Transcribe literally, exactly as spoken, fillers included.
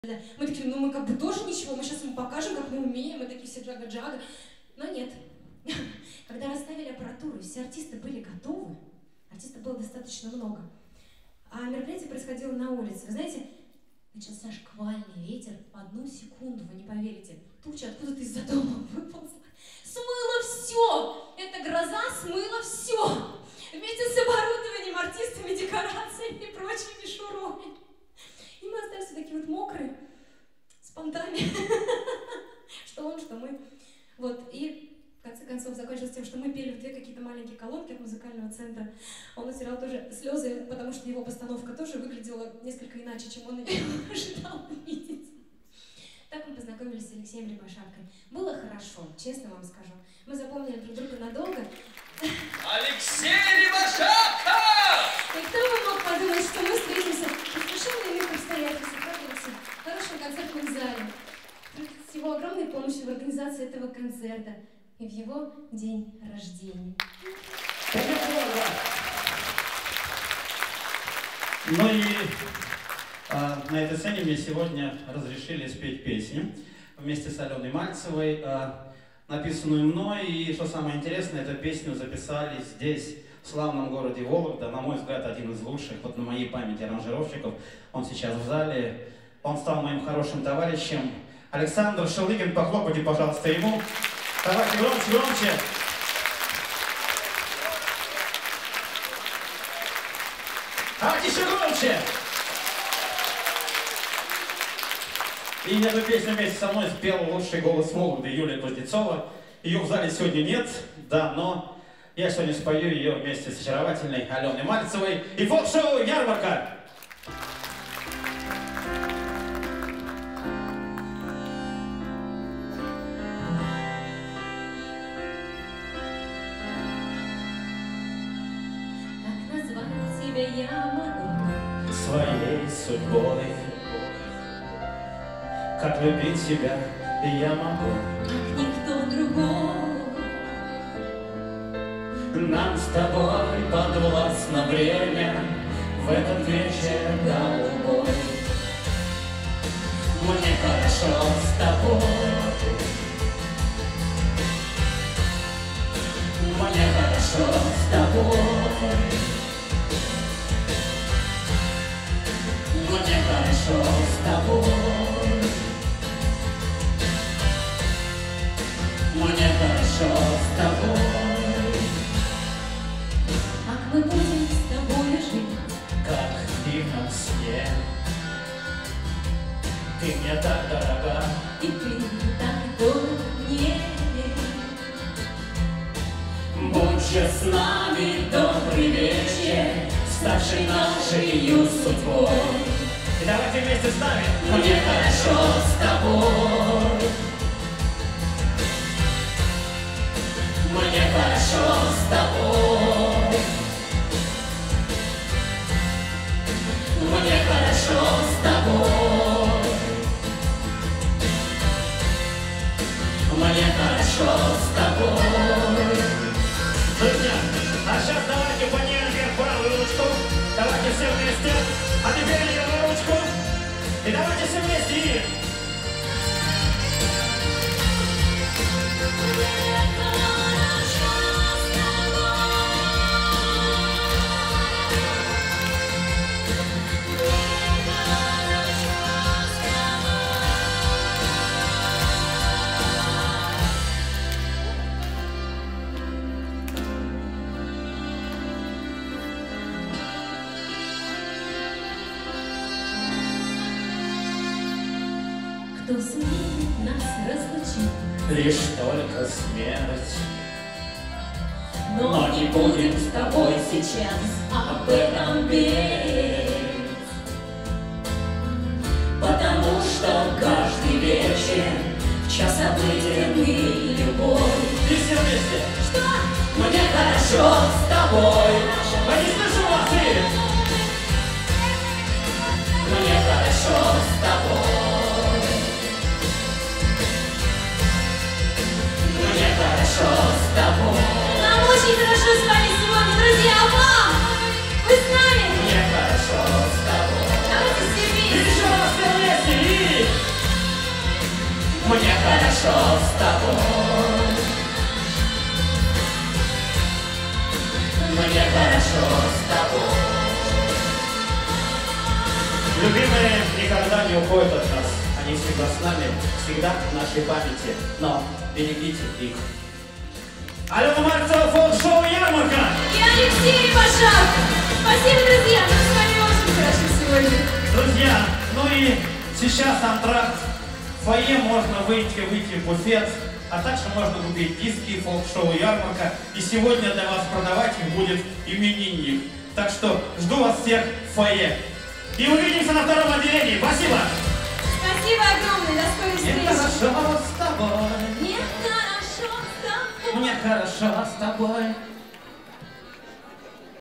Мы такие, ну мы как бы тоже ничего, мы сейчас ему покажем, как мы умеем, мы такие все джага-джага. Но нет. Когда расставили аппаратуру, все артисты были готовы, артистов было достаточно много, а мероприятие происходило на улице. Вы знаете, начался шквальный ветер, в одну секунду, вы не поверите, туча откуда-то из-за дома выползла. Смыло все! Эта гроза смыла все! Вместе с оборудованием, артистами, декорациями и прочей мишурой. И мы остались вот такие вот мокрые, с понтами, что он, что мы. Вот, и в конце концов закончилось тем, что мы пели в две какие-то маленькие колонки от музыкального центра. Он утирал тоже слезы, потому что его постановка тоже выглядела несколько иначе, чем он ожидал увидеть. Так мы познакомились с Алексеем Рябошапкой. Было хорошо, честно вам скажу. Мы запомнили друг друга надолго. Алексей Рябошапка! И кто бы мог подумать, что мы встретимся в совершенно иных обстоятельствах, как Алексей, в хорошем концертном зале. С его огромной помощью в организации этого концерта и в его день рождения. Ну и а, на этой сцене мне сегодня разрешили спеть песню вместе с Аленой Мальцевой, а, написанную мной. И что самое интересное, эту песню записали здесь, в славном городе Вологда. На мой взгляд, один из лучших, вот на моей памяти, аранжировщиков. Он сейчас в зале. Он стал моим хорошим товарищем. Александр Шелыгин, похлопайте, пожалуйста, ему. Давайте громче, громче. Давайте еще громче. И эту песню вместе со мной спел лучший голос Вологды Юлия Кузнецова. Ее в зале сегодня нет, да, но я сегодня спою ее вместе с очаровательной Аленой Мальцевой и фолк-шоу «Ярмарка». Как назвать тебя я могу? Своей судьбой. Как любить тебя я могу, Как никто другой. нам с тобой подвластно время в этот вечер голубой. Мне хорошо с тобой, мне хорошо с тобой, мне хорошо с тобой, мне хорошо с тобой. Как мы будем с тобой жить? Как в дивном сне. Ты мне так дорога, И ты так дорог мне. будь же с нами добрый вечер, ставший нашей судьбой. И давайте вместе с нами. Мне хорошо с тобой, мне хорошо с тобой, мне хорошо с тобой, мне хорошо с тобой. Друзья, а сейчас давайте поднимем вверх правую ручку. Давайте все вместе. А теперь левую ручку. И давайте все вместе. И... Кто сумеет нас разлучить? Лишь только смерть. Но, Но не будем с тобой сейчас об этом петь. Потому что каждый вечер в час обыденный любовь. И все вместе. Что? Мне хорошо с тобой. Я не слышу вас, и... Мне хорошо с тобой. Мне хорошо с тобой. Нам очень хорошо с вами сегодня, друзья, а вам? Вы с нами? Мне хорошо с тобой. Давайте все вместе. Еще раз все вместе и... хорошо с тобой. Мне хорошо с тобой. Любимые никогда не уходят от нас. Они всегда с нами, всегда в нашей памяти. Но берегите их. Алена Мальцева, фолк-шоу «Ярмарка». И Алексей Рябошап. Спасибо, друзья. Нам с вами очень хорошо сегодня. Друзья, ну и сейчас антракт. В фойе можно выйти, выйти в буфет. А также можно купить диски, фолк-шоу «Ярмарка». И сегодня для вас продавать их будет именинник. Так что жду вас всех в фойе. И увидимся на втором отделении. Спасибо! Спасибо огромное. До скорой встречи. Мне хорошо с тобой. Мне хорошо с тобой. Мне хорошо с тобой.